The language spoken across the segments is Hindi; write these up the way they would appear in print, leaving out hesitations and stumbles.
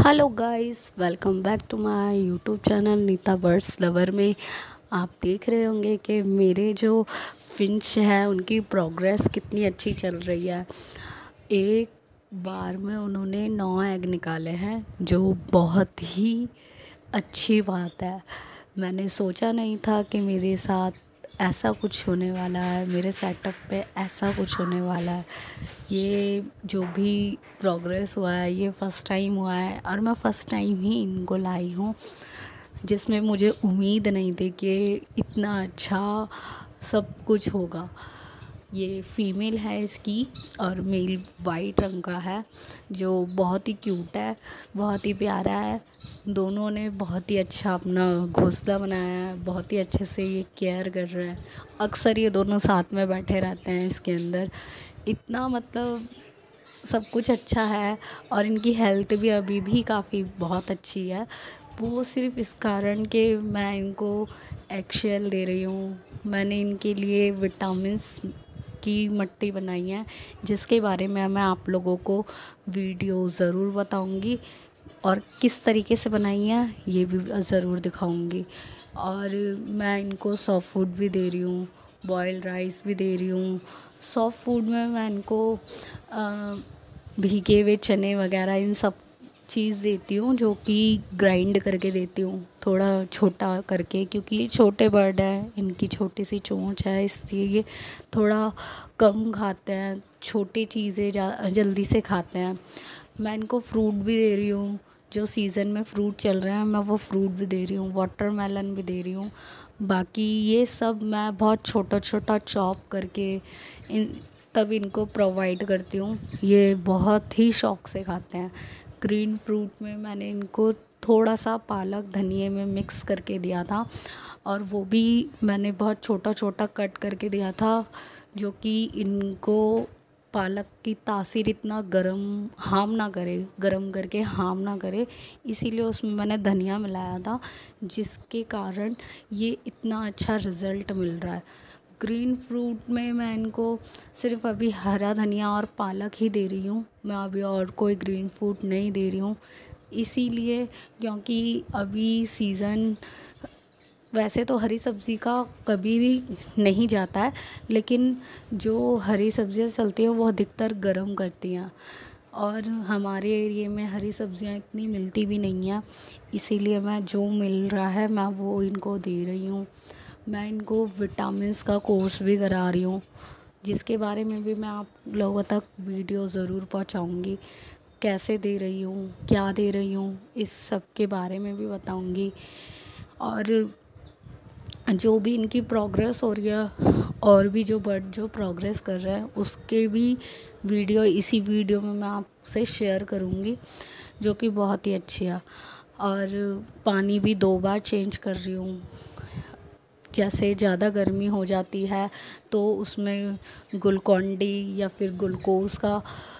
Hello guys, welcome back to my YouTube channel Neeta birds lover में। आप देख रहे होंगे कि मेरे जो फिंच है उनकी प्रोग्रेस कितनी अच्छी चल रही है। एक बार में उन्होंने 9 एग निकाले हैं, जो बहुत ही अच्छी बात है। मैंने सोचा नहीं था कि मेरे साथ ऐसा कुछ होने वाला है, मेरे सेटअप पे ऐसा कुछ होने वाला है। ये जो भी प्रोग्रेस हुआ है ये फ़र्स्ट टाइम हुआ है, और मैं फ़र्स्ट टाइम ही इनको लाई हूँ, जिसमें मुझे उम्मीद नहीं थी कि इतना अच्छा सब कुछ होगा। ये फीमेल है इसकी, और मेल वाइट रंग का है, जो बहुत ही क्यूट है, बहुत ही प्यारा है। दोनों ने बहुत ही अच्छा अपना घोंसला बनाया है, बहुत ही अच्छे से ये केयर कर रहे हैं। अक्सर ये दोनों साथ में बैठे रहते हैं इसके अंदर। इतना मतलब सब कुछ अच्छा है, और इनकी हेल्थ भी अभी भी काफ़ी बहुत अच्छी है। वो सिर्फ़ इस कारण कि मैं इनको एक्सेल दे रही हूँ। मैंने इनके लिए विटामिन्स की मट्टी बनाई है, जिसके बारे में मैं आप लोगों को वीडियो ज़रूर बताऊंगी, और किस तरीके से बनाई है ये भी ज़रूर दिखाऊंगी। और मैं इनको सॉफ्ट फूड भी दे रही हूँ, बॉइल्ड राइस भी दे रही हूँ। सॉफ्ट फूड में मैं इनको भीगे हुए चने वगैरह इन सब चीज़ देती हूँ, जो कि ग्राइंड करके देती हूँ थोड़ा छोटा करके, क्योंकि ये छोटे बर्ड हैं, इनकी छोटी सी चोंच है, इसलिए ये थोड़ा कम खाते हैं, छोटी चीज़ें जल्दी से खाते हैं। मैं इनको फ्रूट भी दे रही हूँ, जो सीज़न में फ्रूट चल रहे हैं मैं वो फ्रूट भी दे रही हूँ, वाटरमेलन भी दे रही हूँ। बाकी ये सब मैं बहुत छोटा छोटा चॉप करके इन तब इनको प्रोवाइड करती हूँ। ये बहुत ही शौक़ से खाते हैं। ग्रीन फ्रूट में मैंने इनको थोड़ा सा पालक धनिए में मिक्स करके दिया था, और वो भी मैंने बहुत छोटा छोटा कट करके दिया था, जो कि इनको पालक की तासीर इतना गरम हार्म ना करे, गरम करके हार्म ना करे, इसीलिए उसमें मैंने धनिया मिलाया था, जिसके कारण ये इतना अच्छा रिज़ल्ट मिल रहा है। ग्रीन फ्रूट में मैं इनको सिर्फ अभी हरा धनिया और पालक ही दे रही हूँ, मैं अभी और कोई ग्रीन फ्रूट नहीं दे रही हूँ, इसीलिए क्योंकि अभी सीज़न वैसे तो हरी सब्ज़ी का कभी भी नहीं जाता है, लेकिन जो हरी सब्ज़ियाँ चलती हैं वो अधिकतर गर्म करती हैं, और हमारे एरिया में हरी सब्ज़ियाँ इतनी मिलती भी नहीं हैं, इसीलिए मैं जो मिल रहा है मैं वो इनको दे रही हूँ। मैं इनको विटामिन्स का कोर्स भी करा रही हूँ, जिसके बारे में भी मैं आप लोगों तक वीडियो ज़रूर पहुँचाऊँगी। कैसे दे रही हूँ, क्या दे रही हूँ, इस सब के बारे में भी बताऊँगी। और जो भी इनकी प्रोग्रेस हो रही है, और भी जो बर्ड जो प्रोग्रेस कर रहे हैं उसके भी वीडियो इसी वीडियो में मैं आपसे शेयर करूँगी, जो कि बहुत ही अच्छी है। और पानी भी 2 बार चेंज कर रही हूँ। जैसे ज़्यादा गर्मी हो जाती है तो उसमें ग्लूकोन डी या फिर ग्लूकोज़ का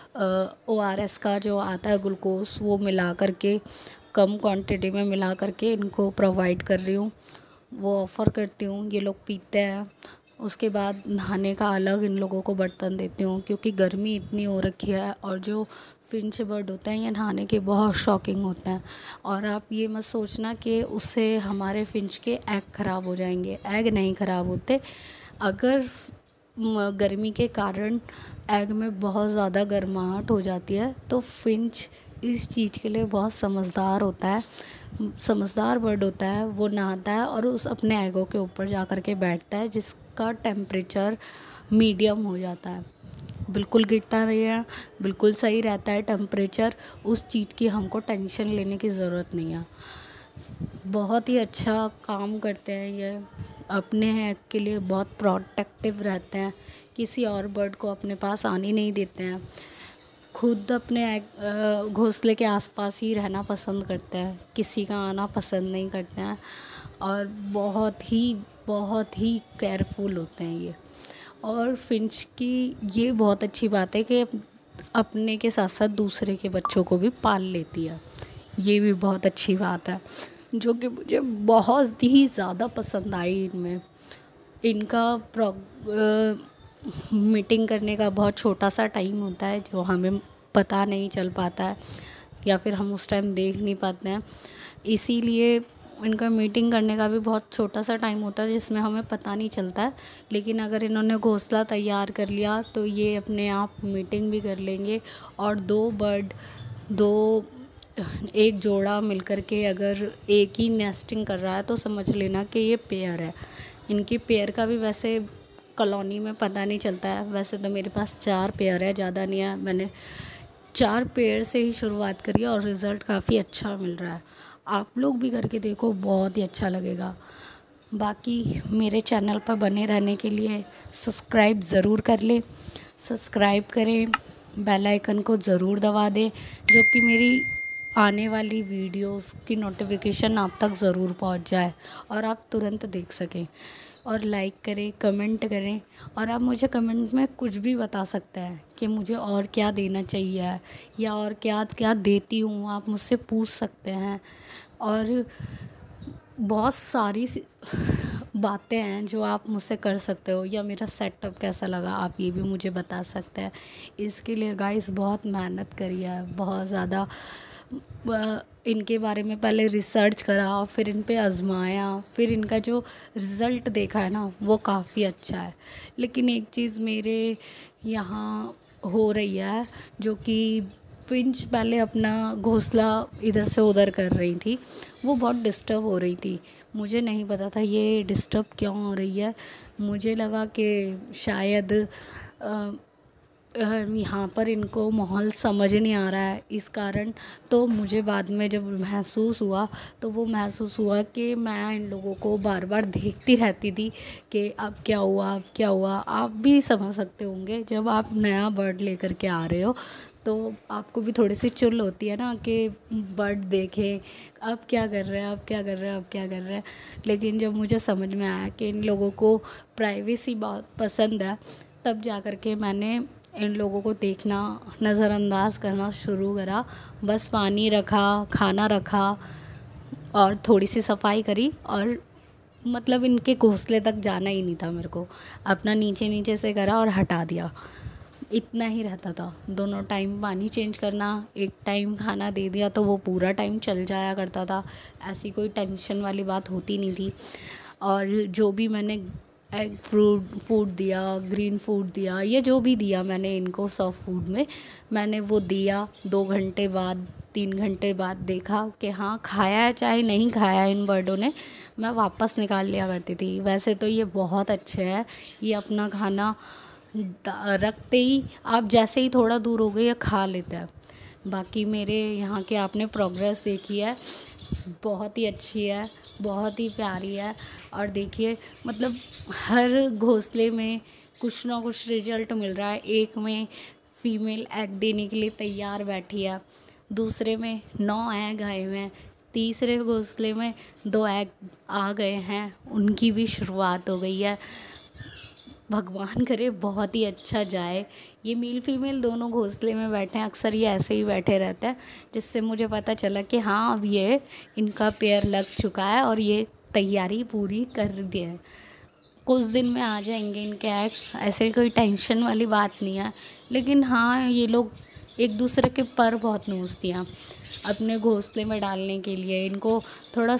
ORS का जो आता है ग्लूकोज़, वो मिला करके कम क्वांटिटी में मिला करके इनको प्रोवाइड कर रही हूँ, वो ऑफ़र करती हूँ, ये लोग पीते हैं। उसके बाद नहाने का अलग इन लोगों को बर्तन देती हूँ, क्योंकि गर्मी इतनी हो रखी है, और जो फिंच बर्ड होते हैं ये नहाने के बहुत शौकीन होते हैं। और आप ये मत सोचना कि उससे हमारे फिंच के एग ख़राब हो जाएंगे, एग नहीं ख़राब होते। अगर गर्मी के कारण एग में बहुत ज़्यादा गर्माहट हो जाती है तो फिंच इस चीज़ के लिए बहुत समझदार होता है, समझदार बर्ड होता है। वो नहाता है और उस अपने एगों के ऊपर जा कर के बैठता है, जिसका टेम्परेचर मीडियम हो जाता है, बिल्कुल गिरता नहीं है, बिल्कुल सही रहता है टेम्परेचर। उस चीज़ की हमको टेंशन लेने की ज़रूरत नहीं है। बहुत ही अच्छा काम करते हैं ये, अपने एग के लिए बहुत प्रोटेक्टिव रहते हैं, किसी और बर्ड को अपने पास आने नहीं देते हैं, खुद अपने घोंसले के आसपास ही रहना पसंद करते हैं, किसी का आना पसंद नहीं करते हैं, और बहुत ही केयरफुल होते हैं ये। और फिंच की ये बहुत अच्छी बात है कि अपने के साथ साथ दूसरे के बच्चों को भी पाल लेती है, ये भी बहुत अच्छी बात है, जो कि मुझे बहुत ही ज़्यादा पसंद आई इनमें। इनका मीटिंग करने का बहुत छोटा सा टाइम होता है, जो हमें पता नहीं चल पाता है। या फिर हम उस टाइम देख नहीं पाते हैं। इसीलिए इनका मीटिंग करने का भी बहुत छोटा सा टाइम होता है जिसमें हमें पता नहीं चलता है। लेकिन अगर इन्होंने घोंसला तैयार कर लिया तो ये अपने आप मीटिंग भी कर लेंगे। और दो एक जोड़ा मिलकर के अगर एक ही नेस्टिंग कर रहा है तो समझ लेना कि ये पेयर है। इनकी पेयर का भी वैसे कॉलोनी में पता नहीं चलता है। वैसे तो मेरे पास 4 पेयर है, ज़्यादा नहीं है। मैंने 4 पेयर से ही शुरुआत करी है और रिज़ल्ट काफ़ी अच्छा मिल रहा है। आप लोग भी करके देखो, बहुत ही अच्छा लगेगा। बाकी मेरे चैनल पर बने रहने के लिए सब्सक्राइब ज़रूर कर लें, सब्सक्राइब करें, बेल आइकन को ज़रूर दबा दें, जो कि मेरी आने वाली वीडियोस की नोटिफिकेशन आप तक ज़रूर पहुंच जाए और आप तुरंत देख सकें। और लाइक करें, कमेंट करें, और आप मुझे कमेंट में कुछ भी बता सकते हैं कि मुझे और क्या देना चाहिए या और क्या क्या देती हूँ, आप मुझसे पूछ सकते हैं। और बहुत सारी बातें हैं जो आप मुझसे कर सकते हो, या मेरा सेटअप कैसा लगा आप ये भी मुझे बता सकते हैं। इसके लिए गाइस बहुत मेहनत करी है, बहुत ज़्यादा इनके बारे में पहले रिसर्च करा, फिर इन पे आजमाया, फिर इनका जो रिज़ल्ट देखा है ना वो काफ़ी अच्छा है। लेकिन एक चीज़ मेरे यहाँ हो रही है, जो कि फिंच पहले अपना घोंसला इधर से उधर कर रही थी, वो बहुत डिस्टर्ब हो रही थी। मुझे नहीं पता था ये डिस्टर्ब क्यों हो रही है। मुझे लगा कि शायद यहाँ पर इनको माहौल समझ नहीं आ रहा है, इस कारण। तो मुझे बाद में जब महसूस हुआ तो वो महसूस हुआ कि मैं इन लोगों को बार बार देखती रहती थी कि अब क्या हुआ, अब क्या हुआ। आप भी समझ सकते होंगे, जब आप नया बर्ड लेकर के आ रहे हो तो आपको भी थोड़ी सी चुल होती है ना कि बर्ड देखें, अब क्या कर रहे हैं, अब क्या कर रहे हैं, अब क्या कर रहे हैं। लेकिन जब मुझे समझ में आया कि इन लोगों को प्राइवेसी बहुत पसंद है, तब जा कर के मैंने इन लोगों को देखना, नज़रअंदाज करना शुरू करा। बस पानी रखा, खाना रखा और थोड़ी सी सफाई करी, और मतलब इनके घोंसले तक जाना ही नहीं था मेरे को। अपना नीचे नीचे से करा और हटा दिया, इतना ही रहता था। दोनों टाइम पानी चेंज करना, एक टाइम खाना दे दिया तो वो पूरा टाइम चल जाया करता था। ऐसी कोई टेंशन वाली बात होती नहीं थी। और जो भी मैंने एग फूड दिया, ग्रीन फूड दिया, ये जो भी दिया मैंने इनको सॉफ्ट फूड में, मैंने वो दिया 2 घंटे बाद, 3 घंटे बाद देखा कि हाँ खाया है, चाहे नहीं खाया इन बर्डों ने, मैं वापस निकाल लिया करती थी। वैसे तो ये बहुत अच्छे हैं, ये अपना खाना रखते ही, आप जैसे ही थोड़ा दूर हो गए ये खा लेते हैं। बाकी मेरे यहाँ के आपने प्रोग्रेस देखी है, बहुत ही अच्छी है, बहुत ही प्यारी है। और देखिए मतलब हर घोंसले में कुछ ना कुछ रिजल्ट मिल रहा है। एक में फीमेल एग देने के लिए तैयार बैठी है, दूसरे में 9 एग आए हुए हैं, तीसरे घोंसले में 2 एग आ गए हैं, उनकी भी शुरुआत हो गई है। भगवान करे बहुत ही अच्छा जाए। ये मेल फीमेल दोनों घोंसले में बैठे हैं, अक्सर ये ऐसे ही बैठे रहते हैं, जिससे मुझे पता चला कि हाँ अब ये इनका पेयर लग चुका है और ये तैयारी पूरी कर दी है। कुछ दिन में आ जाएंगे इनके एग, ऐसे कोई टेंशन वाली बात नहीं है। लेकिन हाँ ये लोग एक दूसरे के पर बहुत नोचती हैं अपने घोंसले में डालने के लिए। इनको थोड़ा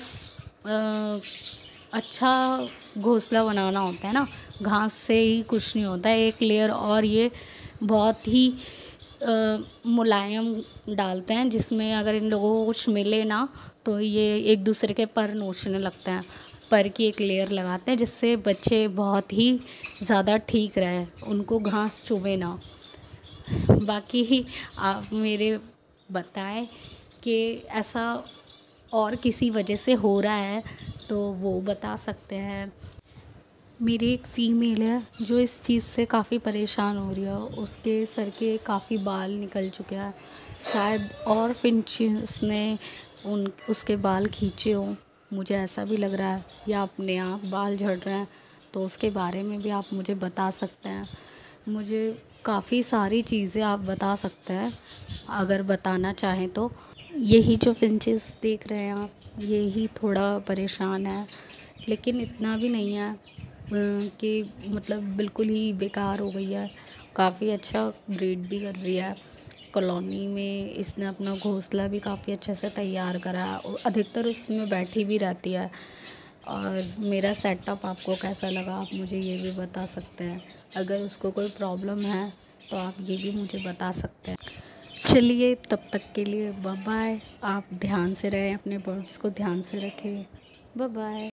अच्छा घोंसला बनाना होता है ना, घास से ही कुछ नहीं होता है। एक लेयर और ये बहुत ही मुलायम डालते हैं, जिसमें अगर इन लोगों को कुछ मिले ना तो ये एक दूसरे के पर नोचने लगते हैं। पर की एक लेयर लगाते हैं जिससे बच्चे बहुत ही ज़्यादा ठीक रहे, उनको घास चुभे ना। बाकी ही आप मेरे बताएं कि ऐसा और किसी वजह से हो रहा है तो वो बता सकते हैं। मेरी एक फ़ीमेल है जो इस चीज़ से काफ़ी परेशान हो रही है, उसके सर के काफ़ी बाल निकल चुके हैं, शायद और फिंचेस ने उसके बाल खींचे हों, मुझे ऐसा भी लग रहा है, या अपने आप बाल झड़ रहे हैं। तो उसके बारे में भी आप मुझे बता सकते हैं। मुझे काफ़ी सारी चीज़ें आप बता सकते हैं अगर बताना चाहें तो। यही जो फिंचेस देख रहे हैं आप, यही थोड़ा परेशान है, लेकिन इतना भी नहीं है कि मतलब बिल्कुल ही बेकार हो गई है। काफ़ी अच्छा ब्रीड भी कर रही है, कॉलोनी में इसने अपना घोंसला भी काफ़ी अच्छे से तैयार करा है और अधिकतर उसमें बैठी भी रहती है। और मेरा सेटअप आपको कैसा लगा आप मुझे ये भी बता सकते हैं। अगर उसको कोई प्रॉब्लम है तो आप ये भी मुझे बता सकते हैं। चलिए तब तक के लिए बाय बाय। आप ध्यान से रहें, अपने बर्ड्स को ध्यान से रखें। Bye bye.